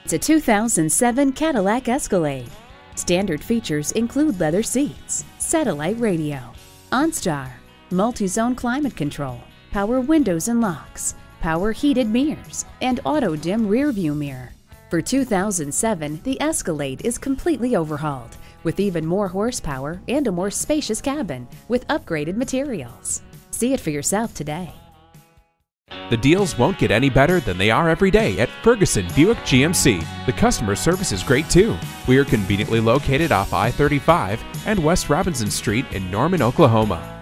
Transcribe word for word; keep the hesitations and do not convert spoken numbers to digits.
It's a two thousand seven Cadillac Escalade. Standard features include leather seats, satellite radio, OnStar, multi-zone climate control, power windows and locks, power heated mirrors, and auto-dim rear-view mirror. For two thousand seven, the Escalade is completely overhauled, with even more horsepower and a more spacious cabin with upgraded materials. See it for yourself today. The deals won't get any better than they are every day at Ferguson Buick G M C. The customer service is great too. We are conveniently located off I thirty-five and West Robinson Street in Norman, Oklahoma.